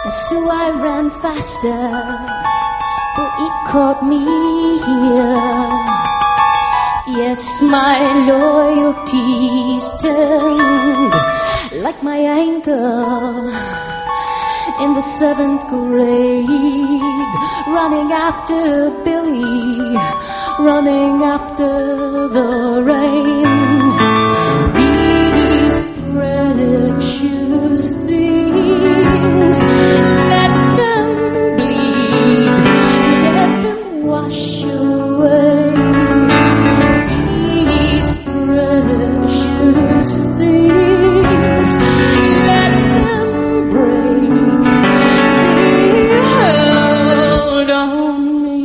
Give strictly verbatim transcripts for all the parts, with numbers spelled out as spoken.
So I ran faster, but it caught me here. Yes, my loyalties turned like my anchor in the seventh grade, running after Billy, running after the rain. These precious things, let them bleed, let them wash away. These precious things, let them break. They hold on me.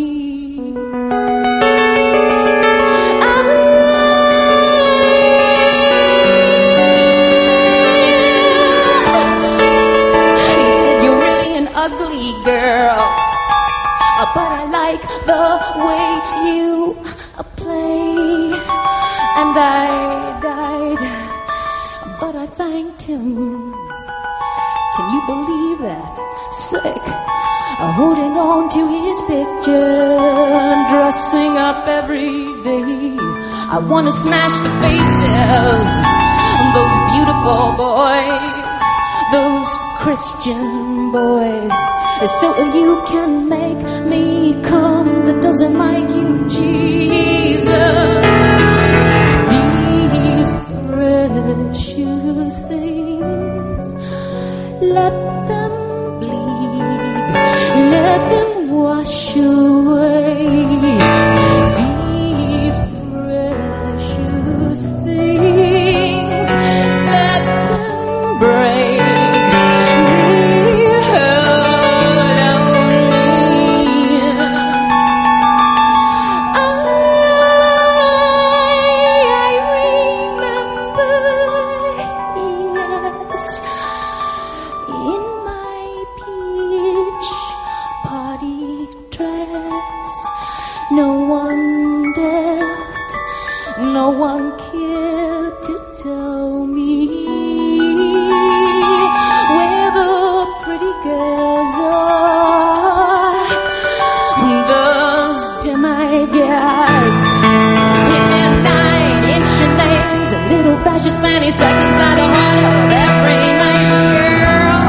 He said, "You're really an ugly girl, but I like the way you play." And I died, but I thanked him. Can you believe that? Sick, holding on to his picture, dressing up every day. I want to smash the faces of those beautiful boys, those Christian boys. So if you can make me come that doesn't like you, Jesus. These precious things, let them bleed, let them wash away. These precious things, let them break. No one dared, no one cared to tell me where the pretty girls are. Those dim-eyed guys with their nine-inch nails and little fascist panties tucked inside the heart of every nice girl.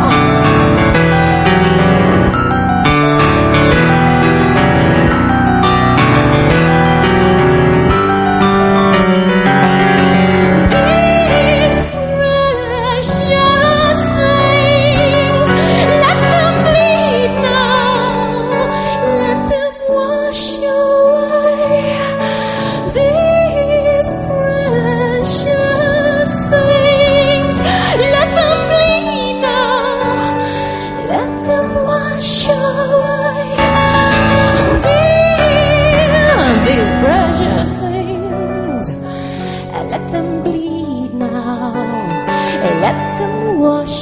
These precious things, let them bleed now, let them wash